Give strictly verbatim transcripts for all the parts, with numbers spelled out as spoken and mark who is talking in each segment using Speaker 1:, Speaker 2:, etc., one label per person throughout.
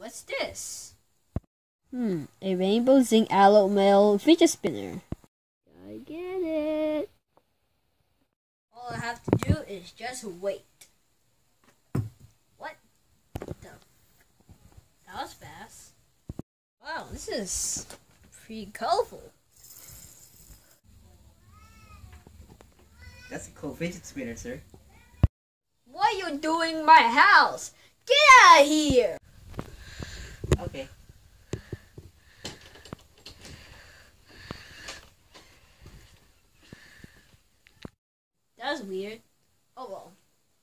Speaker 1: what's this?
Speaker 2: Hmm, a Rainbow Zing Aloe Mail fidget spinner. I get it.
Speaker 1: All I have to do is just wait. What the? That was fast. Wow, this is pretty colorful.
Speaker 3: That's a cool fidget spinner, sir.
Speaker 1: What are you doing in my house? Get out of here!
Speaker 3: Okay.
Speaker 1: That's weird. Oh well.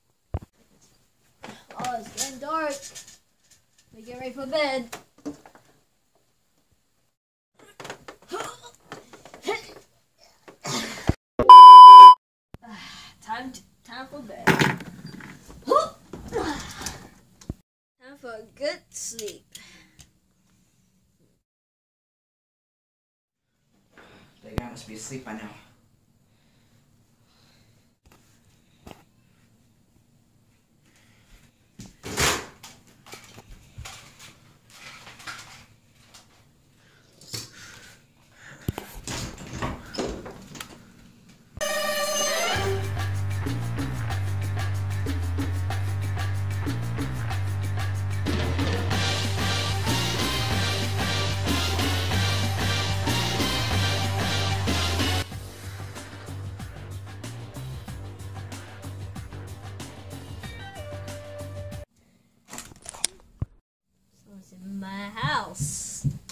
Speaker 1: Oh, it's getting dark. We get ready for bed. time, to, time for bed. Time for a good sleep.
Speaker 3: The guy must be asleep by now.
Speaker 1: Someone's in my house.